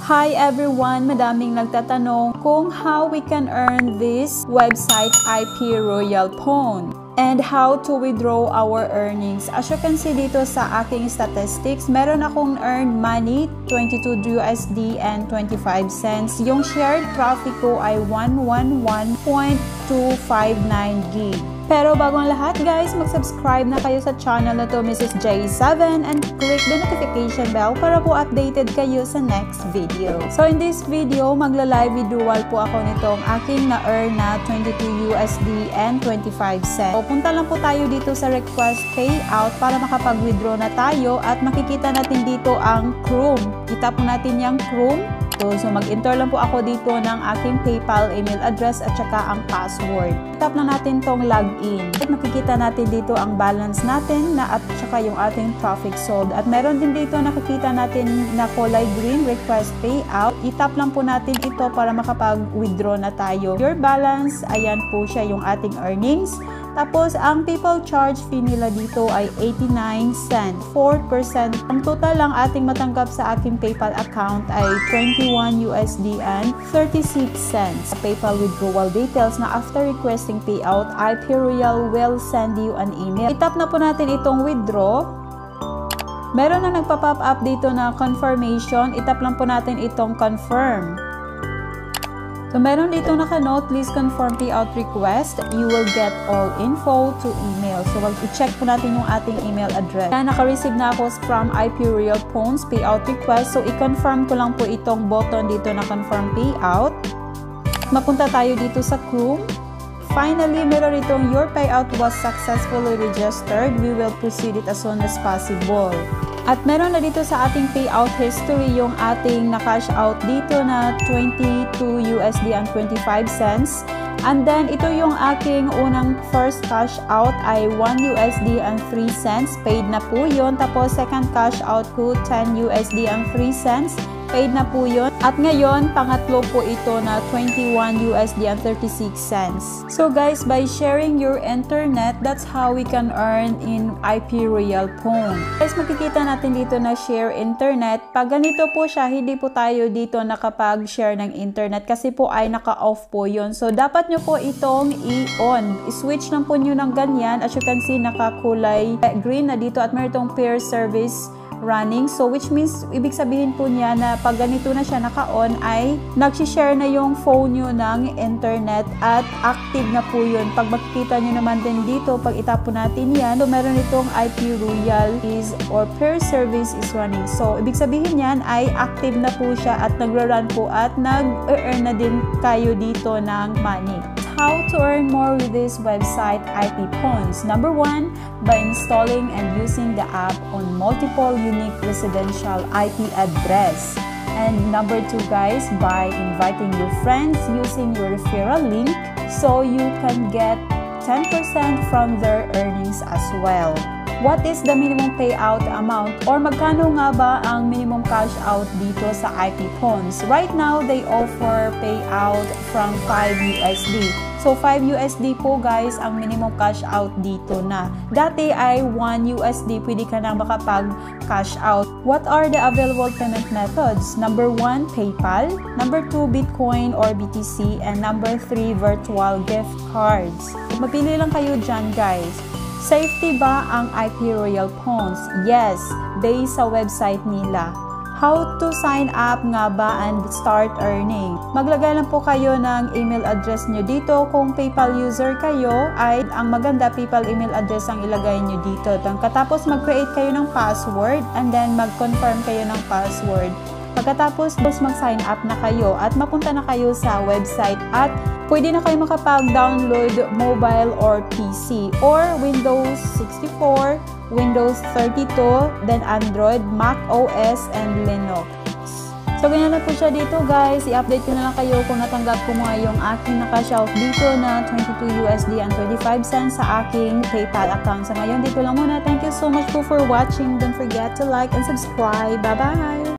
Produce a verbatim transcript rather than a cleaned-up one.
Hi everyone! Madaming nagtatanong kung how we can earn this website IpRoyal Pawns and how to withdraw our earnings. As you can see dito sa aking statistics, meron akong earned money, twenty-two U S D and twenty-five cents. Yung shared traffic ko ay one hundred eleven point two five nine gig. Pero bago ang lahat guys, mag-subscribe na kayo sa channel na to, Misisj seven, and click the notification bell para po updated kayo sa next video. So in this video, magla-live withdrawal po ako nitong aking na-earn na twenty-two U S D and twenty-five cents. So punta lang po tayo dito sa request payout para makapag-withdraw na tayo at makikita natin dito ang Chrome. Kita po natin yung Chrome. So, so mag-enter lang po ako dito ng aking PayPal email address at saka ang password. Tap na natin tong login. At makikita natin dito ang balance natin na at saka yung ating traffic sold. At meron din dito nakikita natin na kulay green, request payout. I-tap lang po natin ito para makapag-withdraw na tayo. Your balance, ayan po siya yung ating earnings. Tapos, ang people charge fee nila dito ay eighty-nine cents, four percent. Ang total lang ating matanggap sa aking PayPal account ay twenty-one U S D and thirty-six cents. PayPal withdrawal details na after requesting payout, IpRoyal will send you an email. I-tap na po natin itong withdraw. Meron na nagpa-pop up dito na confirmation. I-tap lang po natin itong confirm. So, meron dito naka-note, please confirm payout request. You will get all info to email. So, i-check po natin yung ating email address. Kaya naka-receive na ako from IpRoyal Pawns payout request. So, i-confirm ko lang po itong button dito na confirm payout. Mapunta tayo dito sa Chrome. Finally, meron itong your payout was successfully registered. We will proceed it as soon as possible. At meron na dito sa ating payout history yung ating na-cash out dito na twenty-two U S D and twenty-five cents. And then, ito yung aking unang first cash out ay one U S D and three cents. Paid na po yun. Tapos, second cash out ko, ten U S D and three cents. Paid na po yun. At ngayon, pangatlo po ito na twenty-one U S D and thirty-six cents. So guys, by sharing your internet, that's how we can earn in IpRoyal Pawns. Guys, makikita natin dito na share internet. Pag ganito po siya, hindi po tayo dito nakapag-share ng internet kasi po ay naka-off po yun. So dapat nyo po itong i-on. I-switch lang po nyo ng ganyan. As you can see, nakakulay green na dito at meron itong pair service running. So, which means, ibig sabihin po niya na pag ganito na siya naka-on ay nag-share na yung phone nyo ng internet at active na po yun. Pag makikita nyo naman din dito, pag itap po natin yan, so meron itong IpRoyal is or pair service is running. So, ibig sabihin yan ay active na po siya at nagra-run po at nag-earn na din kayo dito ng money. How to earn more with this website IpPawns. Number one, by installing and using the app on multiple unique residential I P address. And number two guys, by inviting your friends using your referral link so you can get ten percent from their earnings as well. What is the minimum payout amount or magkano nga ba ang minimum cash out dito sa IpPawns? Right now, they offer payout from five U S D. So, five U S D po guys ang minimum cash out dito na. Dati ay one U S D pwede ka na makapag-cash out. What are the available payment methods? Number one, PayPal. Number two, Bitcoin or B T C. And number three, virtual gift cards. Mapili lang kayo dyan guys. Safety ba ang IpRoyal Pawns? Yes, based sa website nila. How to sign up nga ba and start earning? Maglagay lang po kayo ng email address nyo dito. Kung PayPal user kayo, ay ang maganda PayPal email address ang ilagay nyo dito. Katapos mag-create kayo ng password and then mag-confirm kayo ng password. Pagkatapos, mag-sign up na kayo at mapunta na kayo sa website at pwede na kayo makapag-download mobile or P C or Windows sixty-four, Windows thirty-two, then Android, Mac O S, and Linux. So, ganyan na po siya dito guys. I-update ko na lang kayo kung natanggap ko mga yung aking nakash out dito na twenty-two U S D and twenty-five cents sa aking PayPal account. Sa ngayon, dito lang muna. Thank you so much po for watching. Don't forget to like and subscribe. Bye-bye!